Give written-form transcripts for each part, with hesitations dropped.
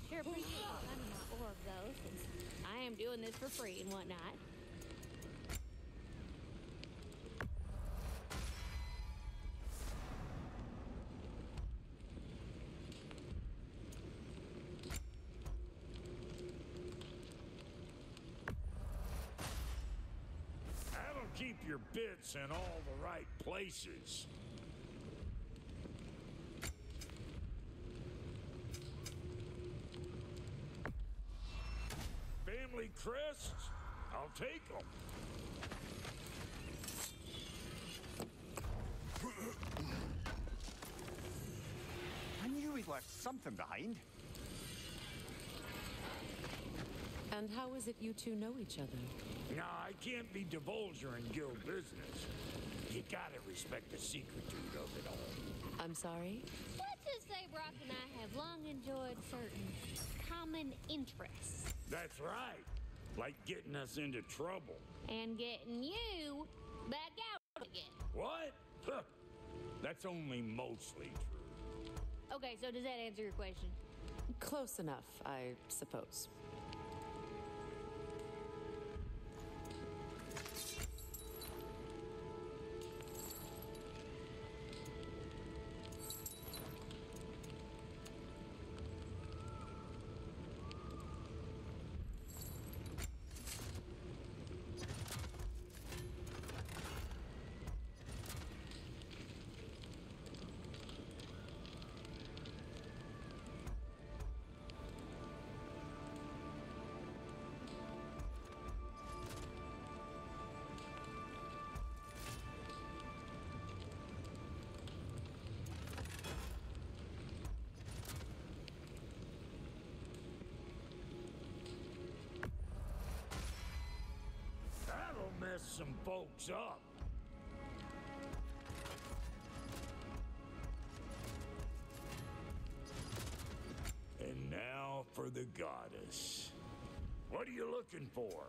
sure appreciate you finding my orb, though, since I am doing this for free and whatnot. That'll keep your bits in all the right places. Family crests? I'll take them. I knew we'd left something behind. And how is it you two know each other? Nah, I can't be divulging guild business. You gotta respect the secretude of it all. I'm sorry? Let's just say Brock and I have long enjoyed certain common interests. That's right. Like getting us into trouble. And getting you back out again. What? Huh. That's only mostly true. Okay, so does that answer your question? Close enough, I suppose. That'll mess some folks up. And now for the goddess. What are you looking for?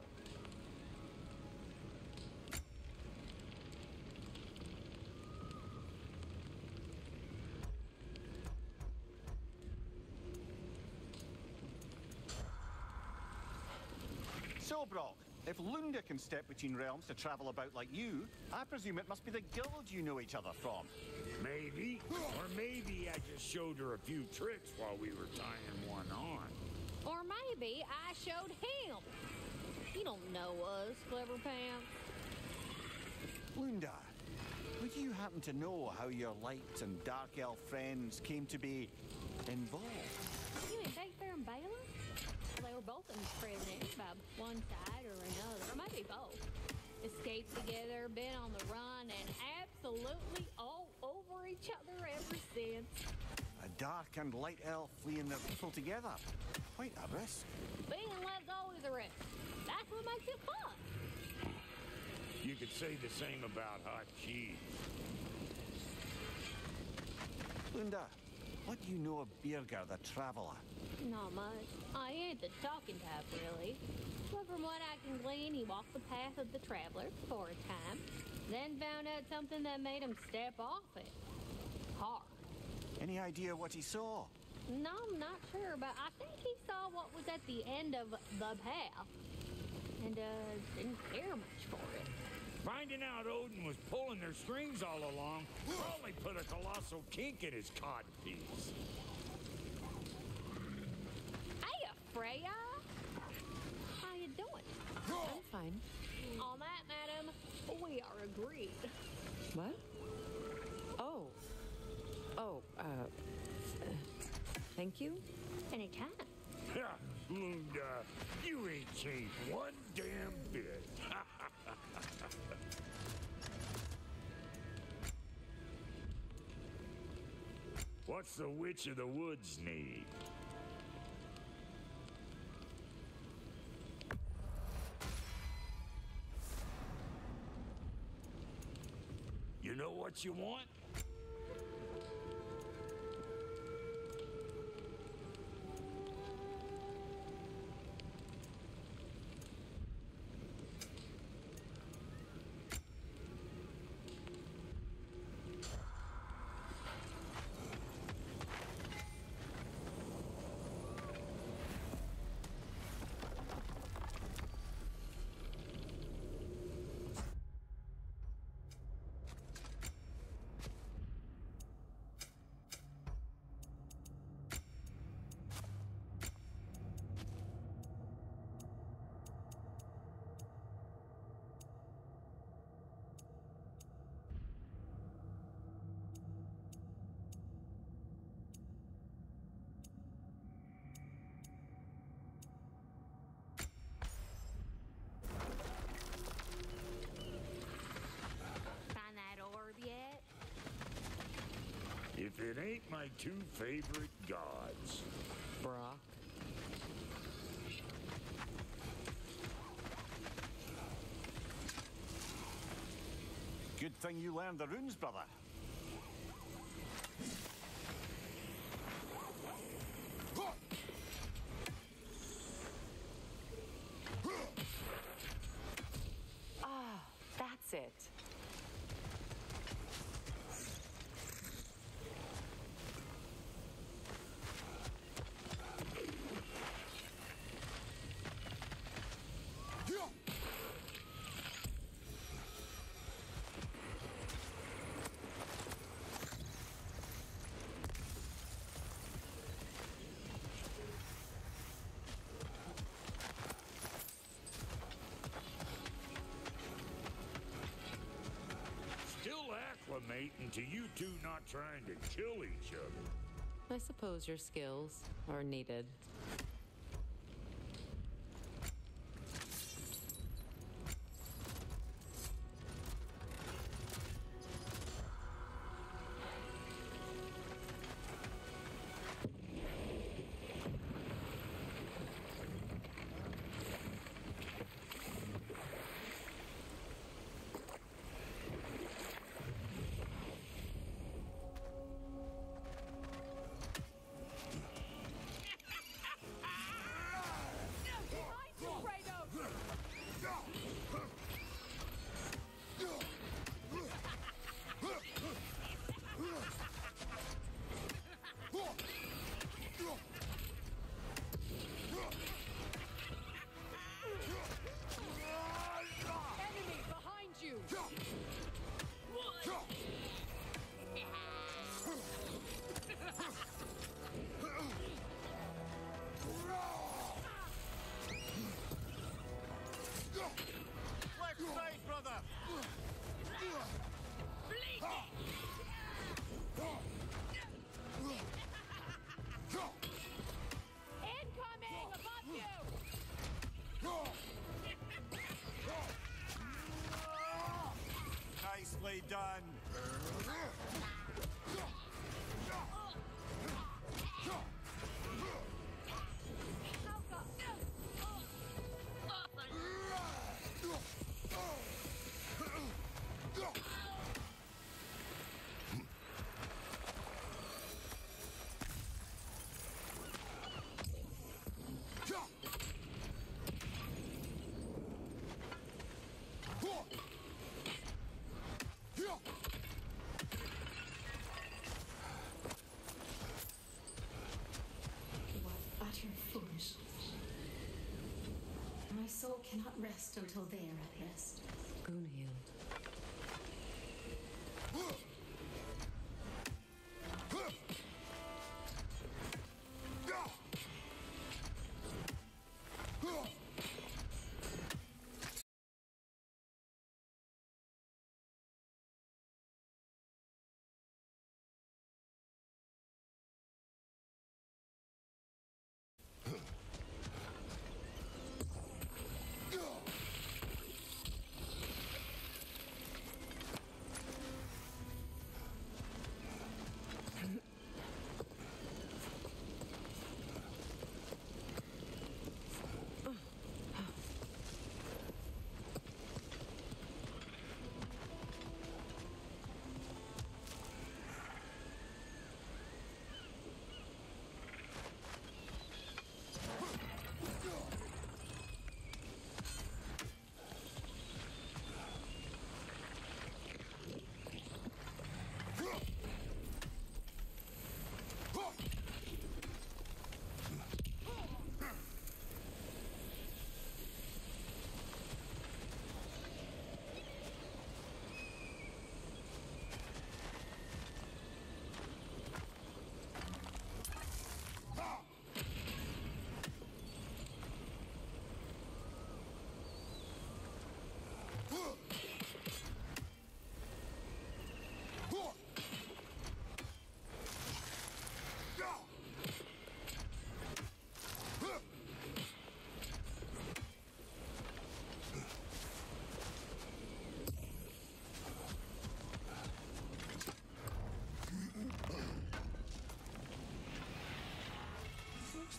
So, Brock, if Lunda can step between realms to travel about like you, I presume it must be the guild you know each other from. Maybe. Or maybe I just showed her a few tricks while we were tying one on. Or maybe I showed him. You don't know us, Clever Pants. Lunda, would you happen to know how your light and dark elf friends came to be involved? You mean Dayfair and Baylor? They were both in prison by one side or another, or maybe both. Escaped together, been on the run, and absolutely all over each other ever since. A dark and light elf fleeing their people together. Quite a risk. Being in love's always a risk. That's what makes it fun. You could say the same about hot cheese. Lunda, what do you know of Birger the Traveller? Not much. I ain't the talking type, really. But from what I can glean, he walked the path of the traveler for a time, then found out something that made him step off it. Hard. Any idea what he saw? No, I'm not sure, but I think he saw what was at the end of the path. And, didn't care much for it. Finding out Odin was pulling their strings all along probably put a colossal kink in his codpiece. Hey, Freya! How you doing? I'm fine. On that, madam, we are agreed. What? Oh. Thank you? Anytime. Ha! Lunda, you ain't changed one damn bit. What's the Witch of the Woods need? You know what you want? my two favorite gods. Brock. Good thing you learned the runes, brother. Ah, that's it. Still acclimating to you two not trying to kill each other. I suppose your skills are needed. Enemy behind you! Left side, brother! Incoming above you! Nicely done. What utter foolishness. My soul cannot rest until they are at rest. Gunhild.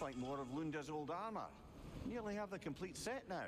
like more of Lunda's old armor. Nearly have the complete set now.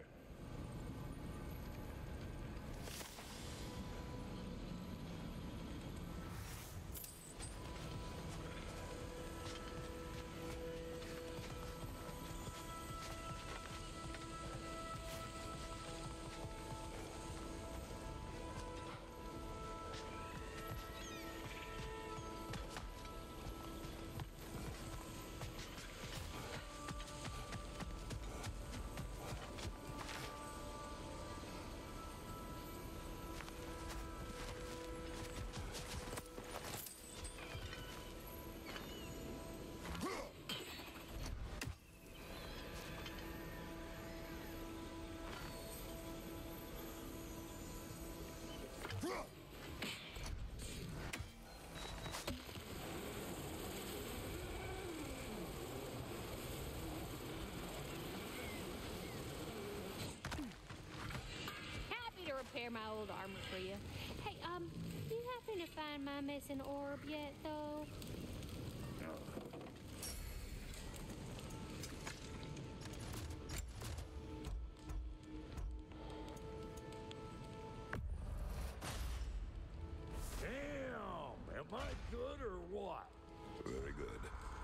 Happy to repair my old armor for you. Hey, you happen to find my missing orb yet, though? Damn! Am I good or what? Very good.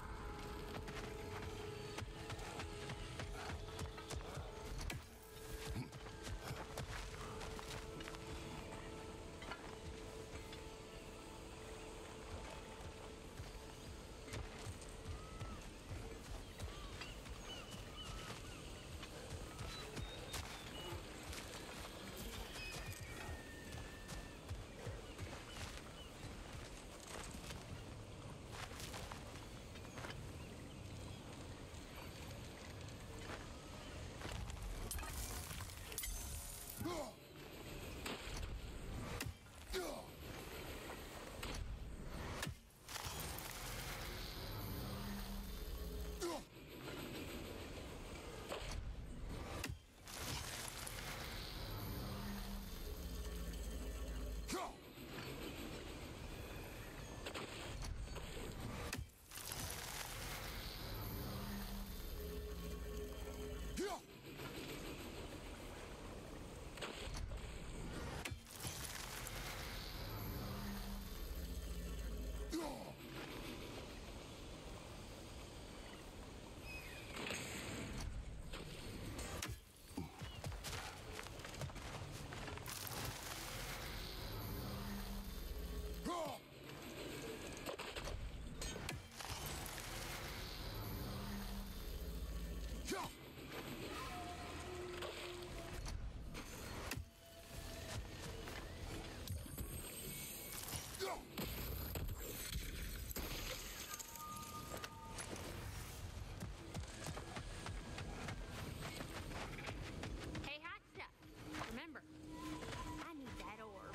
Hey, hot stuff. Remember, I need that orb.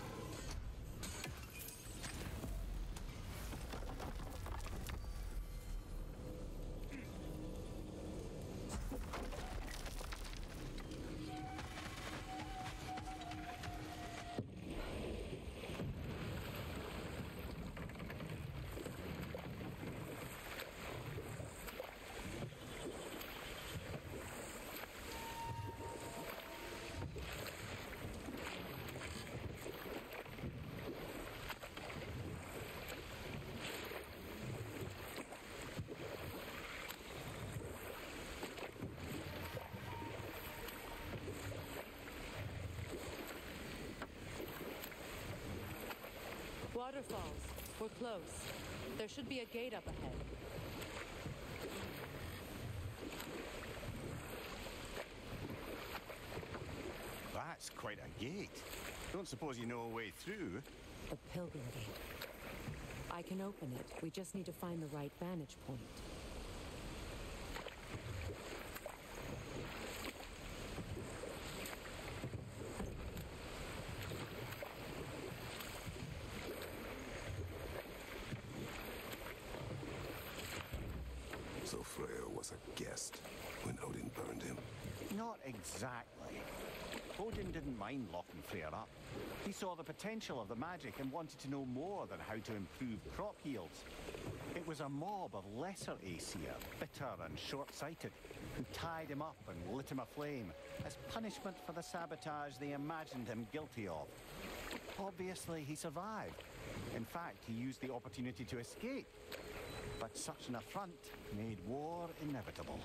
Waterfalls. We're close. There should be a gate up ahead. That's quite a gate. Don't suppose you know a way through? The Pilgrim Gate. I can open it. We just need to find the right vantage point. So Freyr was a guest when Odin burned him. Not exactly. Odin didn't mind locking Freyr up. He saw the potential of the magic and wanted to know more than how to improve crop yields. It was a mob of lesser Aesir, bitter and short-sighted, who tied him up and lit him aflame as punishment for the sabotage they imagined him guilty of. Obviously, he survived. In fact, he used the opportunity to escape. But such an affront made war inevitable.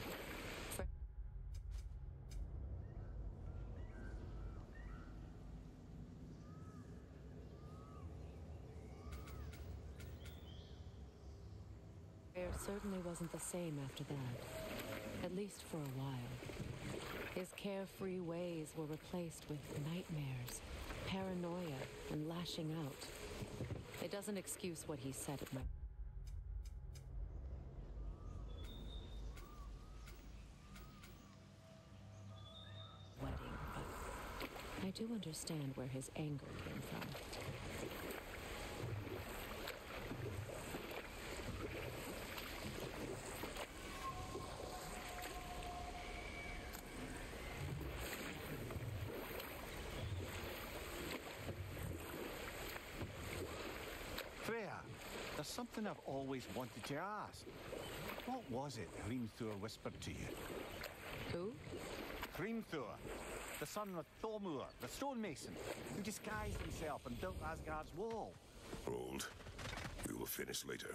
Freyr certainly wasn't the same after that, at least for a while. His carefree ways were replaced with nightmares, paranoia, and lashing out. It doesn't excuse what he said at my wedding, but I do understand where his anger came from. Freya, there's something I've always wanted to ask. What was it Hrimthur whispered to you? Who? Hrimthur, the son of Thormur, the stonemason, who disguised himself and built Asgard's wall. Hold. We will finish later.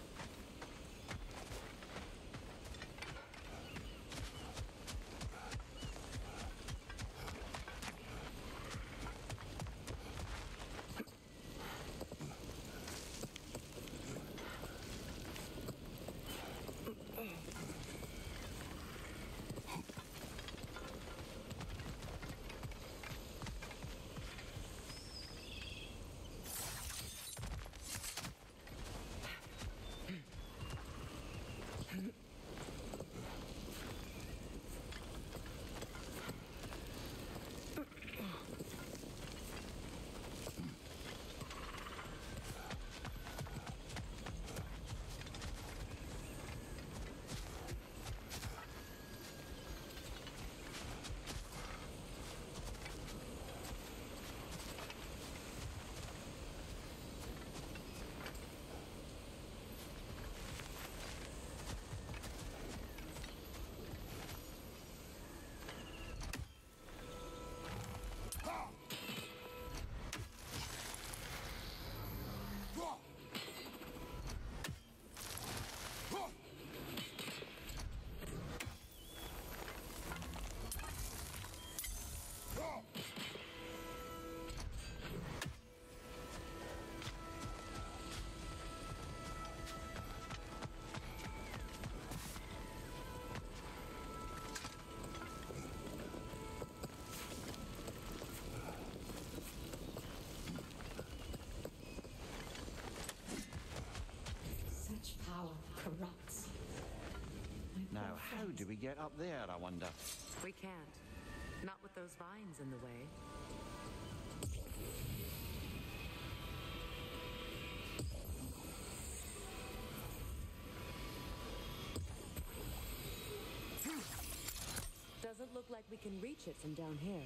Such power corrupts. My Now, poor how friends. do we get up there, I wonder? We can't. Not with those vines in the way. Doesn't look like we can reach it from down here.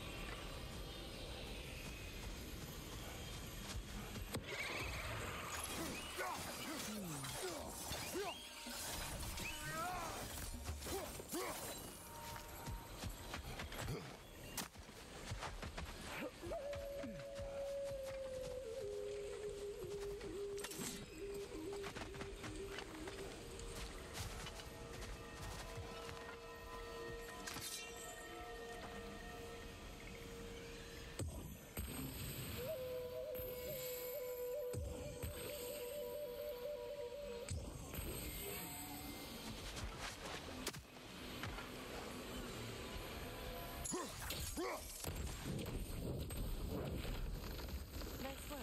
Nice work.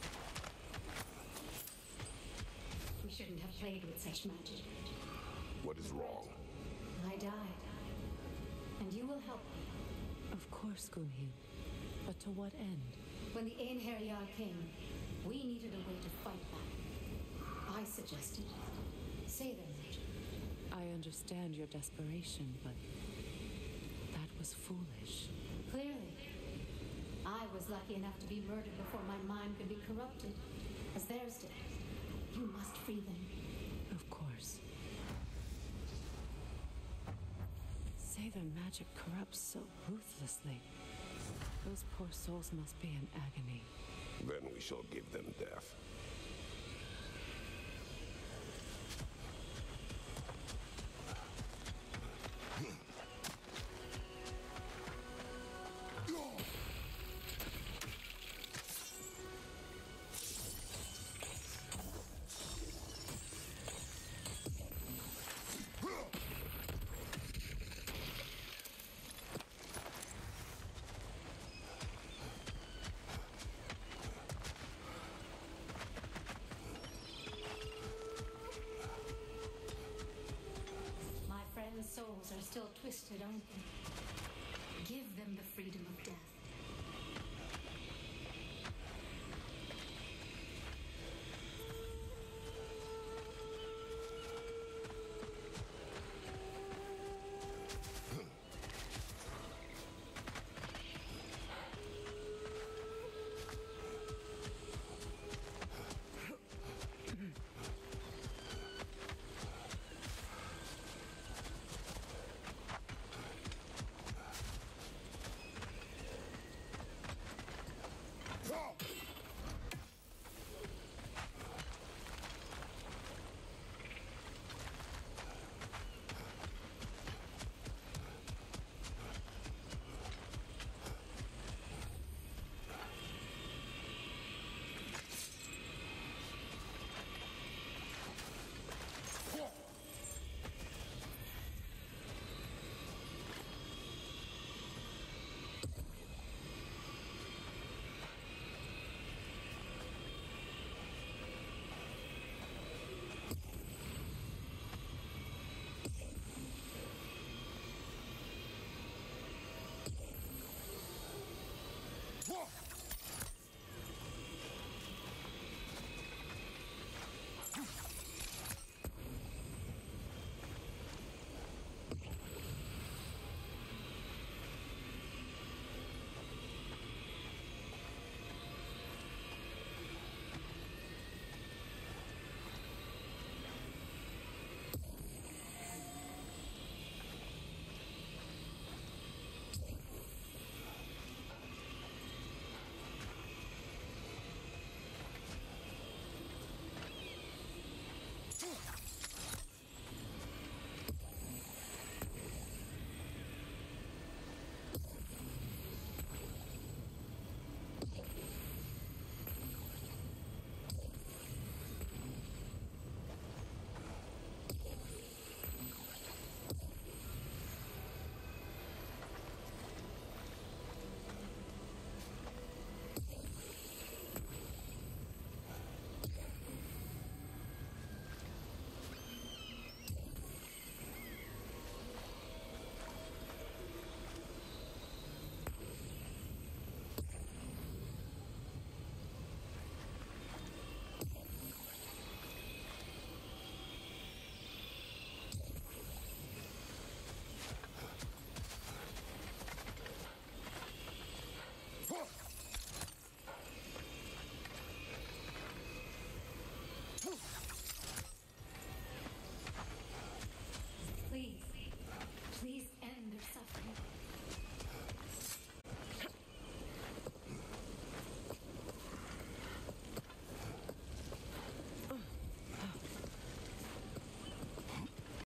We shouldn't have played with such magic. What What is wrong? I died. And you will help me. Of course, Gunhil. But to what end? When the Einherjar came, we needed a way to fight back. I suggested. Say their magic. I understand your desperation, but that was foolish. Clearly. I was lucky enough to be murdered before my mind could be corrupted, as theirs did. You must free them. Of course. Say their magic corrupts so ruthlessly. Those poor souls must be in agony. Then we shall give them death. My friends' souls are still twisted, aren't they? Give them the